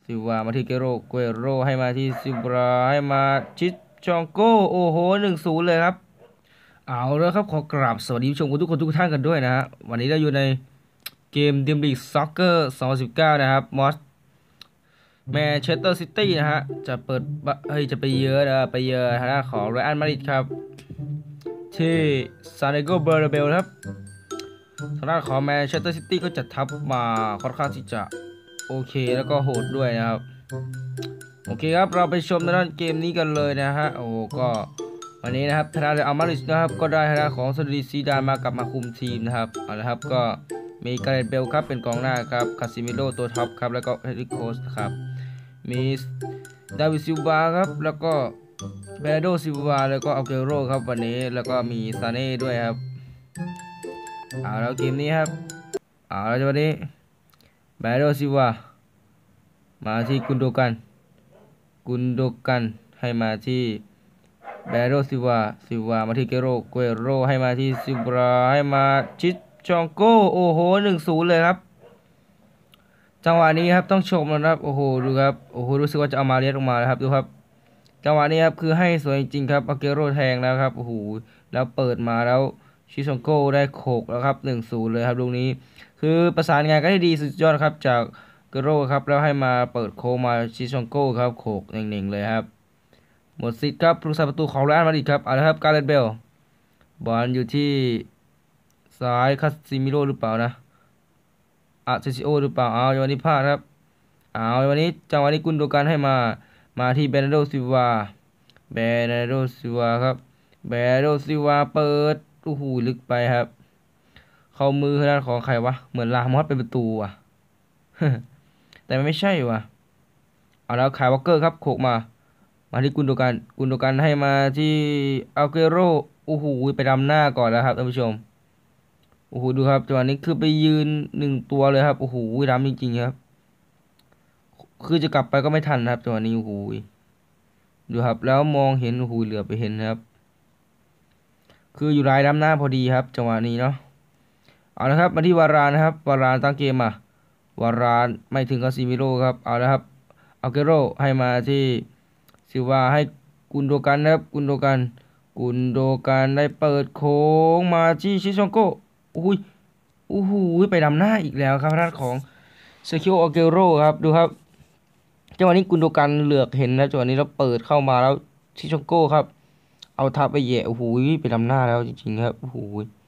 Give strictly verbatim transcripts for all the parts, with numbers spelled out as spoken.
ซิลวามาที่เกโรเกโรให้มาที่ซิบราให้มาชิชองโกโอ้โหหนึ่งศูนย์เลยครับเอาแล้วครับขอกราบสวัสดีผู้ชมทุกคนทุกท่านกันด้วยนะฮะวันนี้เราอยู่ในเกมเดมลีกซ็อกเกอร์สองพันสิบเก้านะครับมอสแมนเชสเตอร์ซิตี้นะฮะจะเปิดเฮ้ยจะไปเยือนนะไปเยือนทางด้านของเรอัลมาดริดครับที่ซานติอาโก เบอร์นาเบลครับทางด้านของแมนเชสเตอร์ซิตี้ก็จัดทัพมาค่อนข้างที่จะโอเคแล้วก็โหดด้วยนะครับโอเคครับเราไปชมในด้านเกมนี้กันเลยนะฮะโอ้ก็วันนี้นะครับทางด้านเรอัลมาดริดนะครับก็ได้ทางด้านของซาดิซีดานมากลับมาคุมทีมนะครับเอาละครับก็มีการ์เรตเบลครับเป็นกองหน้าครับคาซิมิโร่ตัวท็อปครับแล้วก็เฮนริโคสครับมีดาวิดซิลวาครับแล้วก็เบรโดซิลวาแล้วก็อัลเกโรครับวันนี้แล้วก็มีซาเน่ด้วยครับเอาแล้วเกมนี้ครับเอาแล้ววันนี้เบรโดซิลวามาที่กุนโดกันกุนโดกันให้มาที่เบรโดซิลวาซิลวามาที่เกโรเกโรให้มาที่ซิบราให้มาชิชองโกโอ้โหหนึ่งศูนย์เลยครับจังหวะนี้ครับต้องชมนะครับโอ้โหดูครับโอ้โหรู้สึกว่าจะเอามาเลียนออกมาแล้วครับดูครับจังหวะนี้ครับคือให้สวยจริงครับอาเกโรแทงแล้วครับโอ้โหแล้วเปิดมาแล้วชิชองโกได้โขกแล้วครับหนึ่งศูนย์เลยครับลูกนี้คือประสานงานกันได้ดีสุดยอดครับจากเกโรครับแล้วให้มาเปิดโค้งมาชิชองโกครับโขกเน่งๆเลยครับหมดสิทธิ์ครับผู้รักษาประตูของเรอัลมาดริดครับเอาละครับการ์เรตเบลบอลอยู่ที่ซ้ายคาซิมิโร่หรือเปล่านะอาเซซิโอหรือเปล่าเอาวันนี้พลาดครับเอาวันนี้จังหวะนี้กุนโดกันให้มามาที่เบรนาร์โดซิลวาเบรนาร์โดซิลวาครับเบรนาร์โดซิลวาเปิดโอ้โหลึกไปครับเข้ามือทางด้านของใครวะเหมือนลามอสเป็นประตูอ่ะ แต่ไม่ใช่ว่ะเอาแล้วคายวอลเกอร์ครับโขกมามาที่กุนโดกันกุนโดกันให้มาที่อัลเกโรโอ้โหไปดำหน้าก่อนแล้วครับท่านผู้ชมโอ้โหดูครับจังหวะนี้คือไปยืนหนึ่งตัวเลยครับโอ้โหดำจริงๆครับคือจะกลับไปก็ไม่ทันครับจังหวะนี้โอ้โหดูครับแล้วมองเห็นโอ้โหเหลือไปเห็นครับคืออยู่รายดำหน้าพอดีครับจังหวะนี้เนาะเอาละครับมาที่วารานนะครับวารานตั้งเกมมาวารานไม่ถึงคาซิมิโร่ครับเอาละครับอัลเกโรให้มาที่ซิลวาให้กุนโดกันนะครับกุนโดกันกุนโดกันได้เปิดโค้งมาที่ชิชองโกโอ้โหโอ้โหไปดำหน้าอีกแล้วครับทางของเซคิโออัลเกโรครับดูครับจังหวะนี้กุนโดกันเหลือกเห็นนะจังหวะนี้เราเปิดเข้ามาแล้วชิชองโกครับเอาทับไปแย่โอ้โหไปดำหน้าแล้วจริงๆครับโอ้โห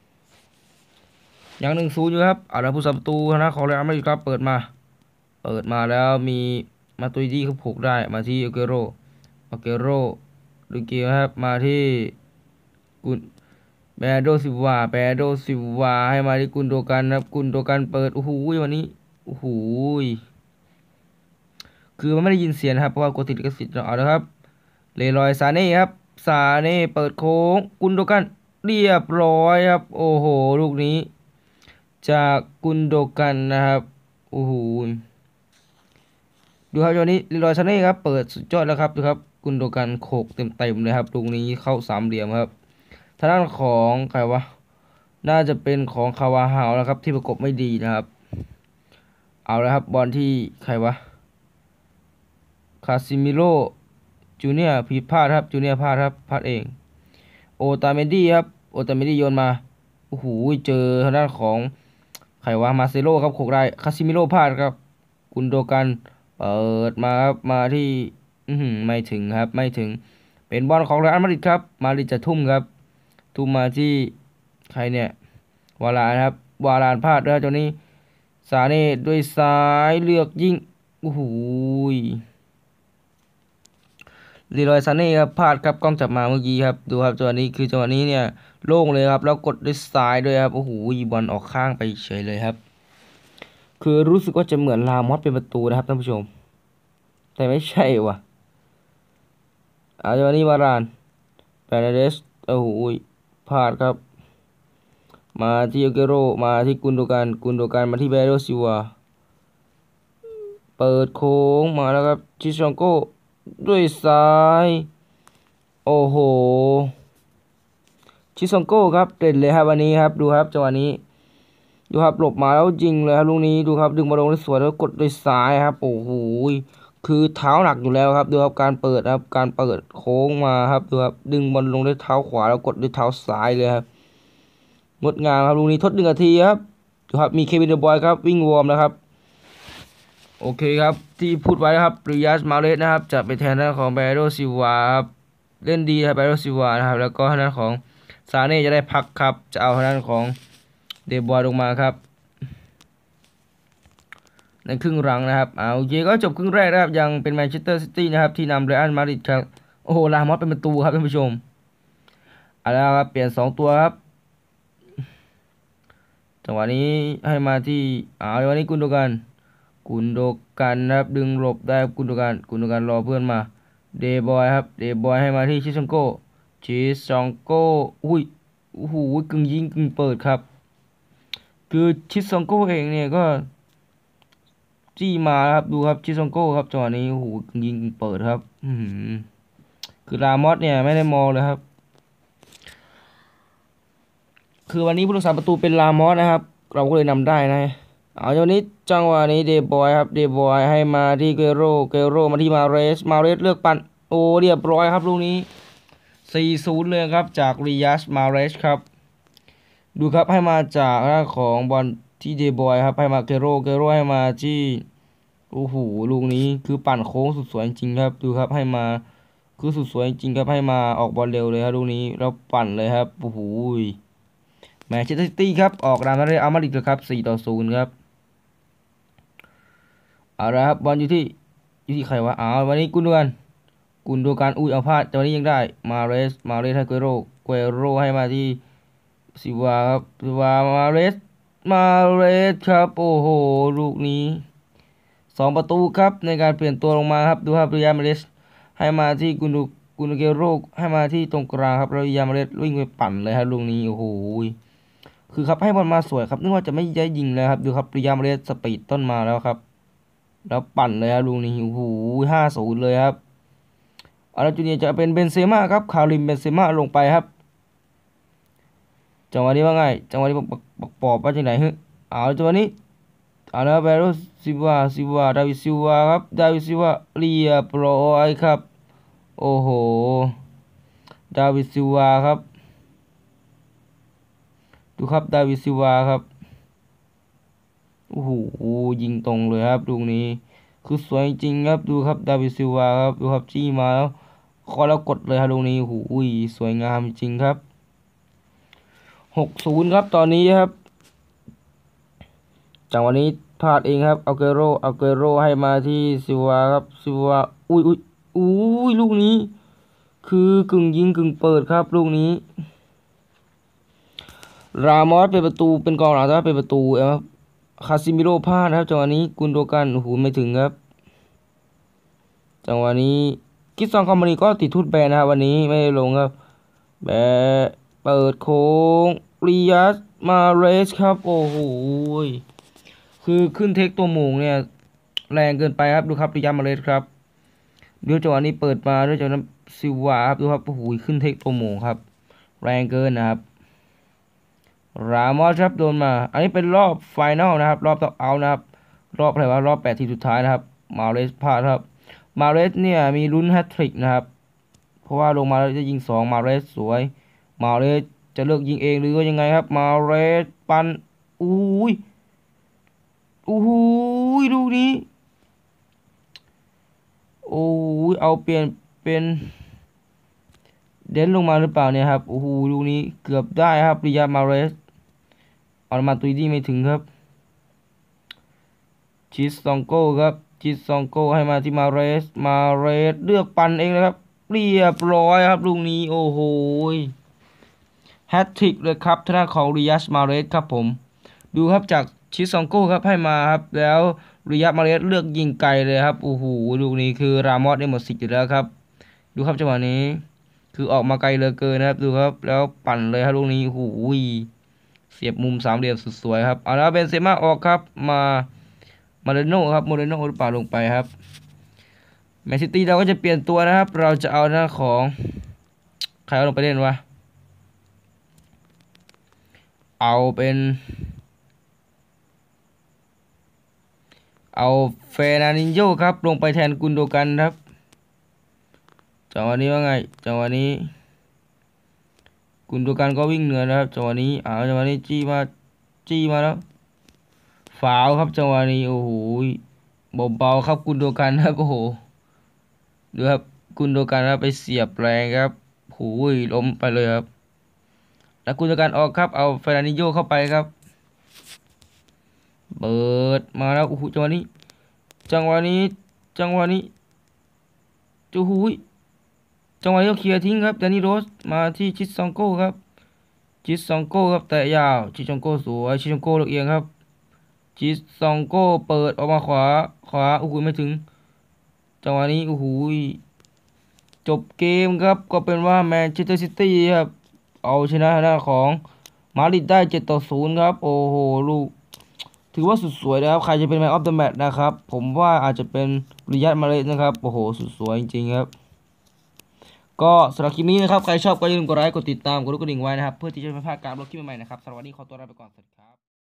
อย่างหนึ่งศูนย์อยู่ครับเอาละผู้สับประตูนะของเรอัลมาดริดครับเปิดมาเปิดมาแล้วมีมาตุยดี้เขาผูกได้มาที่อัลเกโรอัลเกโรดูเกียวครับมาที่กุนเบรนาร์โดซิลวาเบรนาร์โดซิลวาให้มาที่กุนโดกันครับกุนโดกันเปิดโอ้โหวันนี้โอ้โหคือมันไม่ได้ยินเสียงนะครับเพราะว่ากดติดลิขสิทธิ์เอาละครับเลรอยซาเน่ครับซาเน่เปิดโค้งกุนโดกันเรียบร้อยครับโอ้โหลูกนี้จากกุนโดกันนะครับโอ้โหดูครับวันนี้เลรอยซาเน่ครับเปิดสุดยอดแล้วครับดูครับกุนโดกันโขกเต็มๆเลยครับลูกนี้เข้าสามเหลี่ยมครับทางด้านของใครวะน่าจะเป็นของคาวาฮาวนะครับที่ประกบไม่ดีนะครับเอาแล้วครับบอลที่ใครวะคาซิมิโร่จูเนียร์ผิดพลาดครับจูเนียร์พลาดครับพลาดเองโอตาเมดี้ครับโอตาเมดี้โยนมาโอ้โหเจอทางด้านของใครวะมาเซโร่ครับโขกได้คาซิมิโร่พลาดครับกุนโดกันเปิดมาครับมาที่อืมไม่ถึงครับไม่ถึงเป็นบอลของเรอัลมาดริดครับมาดริดจะทุ่มครับทุ่มมาที่ใครเนี่ยวาลานครับวาลานพลาดแล้วตอนนี้ซาเน่ด้วยซ้ายเลือกยิงโอ้โหลีรอยซาเน่ครับพลาดครับกล้องจับมาเมื่อกี้ครับดูครับจังหวะนี้คือจังหวะนี้เนี่ยโล่งเลยครับแล้วกดด้วยซ้ายด้วยครับโอ้โหบอลออกข้างไปเฉยเลยครับคือรู้สึกว่าจะเหมือนลามอสเป็นประตูนะครับท่านผู้ชมแต่ไม่ใช่ว่ะอาจังหวะนี้วารานเปเรเดสโอ้โหพลาดครับมาที่อัลเกโรมาที่กุนโดกันกุนโดกันมาที่เบรนาร์โดซิลวาเปิดโค้งมาแล้วครับชิชองโกด้วยซ้ายโอ้โหชิซองโก้ครับเด่นเลยครับวันนี้ครับดูครับจังหวะนี้ดูครับหลบมาแล้วยิงเลยครับลูกนี้ดูครับดึงมาลงได้สวยแล้วกดด้วยซ้ายครับโอ้โหคือเท้าหนักอยู่แล้วครับดูครับการเปิดครับการเปิดโค้งมาครับดูครับดึงบอลลงด้วยเท้าขวาแล้วกดด้วยเท้าซ้ายเลยครับงดงามครับลูกนี้ทดหนึ่งนาทีครับดูครับมีเควินเดอบอยครับวิ่งวอร์มนะครับโอเคครับที่พูดไว้นะครับริยัสมาเรสนะครับจะไปแทนหน้าของเบโรซิวาครับเล่นดีครับเบโรซิวานะครับแล้วก็ทางด้านของซาเน่จะได้พักครับจะเอาทางด้านของเดบอยลงมาครับในครึ่งหลังนะครับเอาโอเคก็จบครึ่งแรกนะครับยังเป็นแมนเชสเตอร์ซิตี้นะครับที่นำเรอัลมาดริดครับโอ้โหลามอสเป็นประตูครับท่านผู้ชมเอาละครับเปลี่ยนสองตัวครับจังหวะนี้ให้มาที่เอาจังหวะนี้กุนโดกันกุนโดกันนะครับดึงหลบได้กุนโดกันกุนโดกันรอเพื่อนมาเดบอยครับเดบอยให้มาที่ชิซองโกชิซองโกอุ้ยโอ้โหกึ่งยิงกึ่งเปิดครับคือชิซองโกเองเนี่ยก็จี้มาครับดูครับชิซองโกครับจังหวะนี้โอ้โหกึ่งยิงกึ่งเปิดครับอืมคือรามอสเนี่ยไม่ได้มองเลยครับคือวันนี้ผู้รักษาประตูเป็นรามอสนะครับเราก็เลยนำได้นะเอาจังหวะนี้จังหวะนี้เดบอยครับเดบอยให้มาที่เกโรเกโรมาที่มาเรสมาเรสเลือกปั่นโอ้เรียบร้อยครับลูกนี้สี่ศูนย์เลยครับจากริยัสมาเรสครับดูครับให้มาจากหน้าของบอลที่เดบอยครับให้มาเกโรเกโรให้มาที่โอ้โหลูกนี้คือปั่นโค้งสุดสวยจริงครับดูครับให้มาคือสุดสวยจริงครับให้มาออกบอลเร็วเลยครับลูกนี้แล้วปั่นเลยครับโอ้โหแมนเชสเตอร์ซิตี้ครับออกนำได้เอามาดิเลยครับสี่ต่อศูนย์ครับเอาละครับบอลอยู่ที่อยู่ที่ใครวะอ้าววันนี้กุนดูกันกุนดูการอุ้ยเอาพลาดแต่วันนี้ยังได้มาเรสมาเรสให้เกโรเกโรให้มาที่ซิวาครับซิวามาเรสมาเรสครับโอ้โหลูกนี้สองประตูครับในการเปลี่ยนตัวลงมาครับดูครับริยามาเรสให้มาที่กุนดูกุนดูเกโรให้มาที่ตรงกลางครับแล้วริยามาเรสวิ่งไปปั่นเลยครับลูกนี้โอ้โหคือครับให้บอลมาสวยครับนึกว่าจะไม่ได้ยิงเลยครับดูครับริยามาเรสสปีดต้นมาแล้วครับแล้วปั่นเลยครับลูกนี้โอ้โหห้าศูนย์เลยครับอาร์เจนตินาจะเป็นเบนเซม่าครับคาริมเบนเซม่าลงไปครับจังหวะนี้ว่าไงจังหวะนี้ปักปักปอบว่าจังไหนฮึเอาจังหวะนี้เอาละเบโรซิวาซิวาดาวิดซิวาครับดาวิดซิวาเรียบร้อยครับโอ้โหดาวิดซิวาครับดูครับดาวิดซิวาครับโอ้โหยิงตรงเลยครับลูกนี้คือสวยจริงครับดูครับดาวิดซิลวาครับดูครับจี้มาแล้วคอแล้วกดเลยครับลูกนี้โอ้โหสวยงามจริงครับหกศูนย์ครับตอนนี้ครับจากวันนี้พลาดเองครับเอาเกโรเอาเกโรให้มาที่ซิลวาครับซิลวาอุ้ยอุ้ยอุ้ยลูกนี้คือกึ่งยิงกึ่งเปิดครับลูกนี้รามอสเป็นประตูเป็นกองหลังแต่ว่าเป็นประตูครับคาซิมิโร่พลาดนะครับจังหวะนี้กุนโดกันโอ้โหไม่ถึงครับจังหวะนี้คิดซองคอมมานีก็ติดทุตแบนนะครับวันนี้ไม่ได้ลงครับแบเปิดโค้งริยัสมาเรสครับโอ้โหคือขึ้นเทคตัวหมูเนี่ยแรงเกินไปครับดูครับริยัสมาเรสครับดูจังหวะนี้เปิดมาด้วยจากนั้นซิวาครับดูครับโอ้โหขึ้นเทคตัวหมูครับแรงเกินนะครับรามอสครับโดนมาอันนี้เป็นรอบไฟแนลนะครับรอบต่อเอานะครับรอบอะไรวะรอบแปดทีสุดท้ายนะครับมาเรสพลาดครับมาเรสเนี่ยมีลุ้นแฮตทริกนะครับเพราะว่าลงมาแล้วจะยิงสองมาเรสสวยมาเรสจะเลือกยิงเองหรือว่ายังไงครับมาเรสปันอุ้ยอุ้ยลูกนี้โอ้ยเอาเปลี่ยนเป็นเด่นลงมาหรือเปล่าเนี่ยครับโอ้โหลูกนี้เกือบได้ครับริยามาเรสเอามาตุยดีไม่ถึงครับชิสซองโก้ครับชิสซองโก้ให้มาที่มาเรสมาเรสเลือกปันเองนะครับเรียบร้อยครับลูกนี้โอ้โหแฮตทริกเลยครับทางด้านของริยัสมาเรสครับผมดูครับจากชิสซองโก้ครับให้มาครับแล้วริยัสมาเรสเลือกยิงไกลเลยครับโอ้โหลูกนี้คือรามอสได้หมดสิทธิ์อยู่แล้วครับดูครับจังหวะนี้คือออกมาไกลเหลือเกินนะครับดูครับแล้วปั่นเลยครับลูกนี้โอ้โหเสียบมุมสามเหลี่ยมสุดสวยครับเอาแล้วเบนเซม่าออกครับมามาเรโน่ครับโมเรโน่หรือเปล่าลงไปครับแมนซิตี้เราก็จะเปลี่ยนตัวนะครับเราจะเอาหน้าของใครเอาลงไปเล่นวะเอาเป็นเอาเฟร์นันดินโญ่ครับลงไปแทนกุนโดกันครับจังหวะนี้ว่าไงจังหวะนี้กุนโดกันก็วิ่งเหนือนะครับจังหวะนี้อ้าวจังหวะนี้จี้มาจี้มาแล้วฟาวครับจังหวะนี้โอ้โหเบาๆครับกุนโดกันครับโอ้โหดูครับกุนโดกันครับไปเสียบแรงครับโอ้ยล้มไปเลยครับแล้วกุนโดกันออกครับเอาเฟร์นันดินโญ่เข้าไปครับเปิดมาแล้วโอ้โหจังหวะนี้จังหวะนี้จังหวะนี้จูหูยจังหวะนี้เคลียร์ทิ้งครับแดนนี่โรสมาที่ชิดซองโก้ครับชิดซองโก้ครับแต่ยาวชิดซองโก้สวยชิดซองโก้ลูกเอียงครับชิดซองโก้เปิดออกมาขวาขวาโอ้โหไม่ถึงจังหวะนี้โอ้โหจบเกมครับก็เป็นว่าแมนเชสเตอร์ซิตี้ครับเอาชนะทางด้านของมาดริดได้เจ็ดต่อศูนย์ครับโอ้โหลูกถือว่าสุดสวยนะครับใครจะเป็นแมนออฟเดอะแมตช์นะครับผมว่าอาจจะเป็นริยัดมาเลสนะครับโอ้โหสุดสวยจริงๆครับก็สำหรับคลิปนี้นะครับใครชอบก็อย่าลืมกดไลค์กดติดตามกดกระดิ่งไว้นะครับเพื่อที่จะไม่พลาดการลงคลิปใหม่ๆนะครับสำหรับวันนี้ขอตัวลาไปก่อนสวัสดีครับ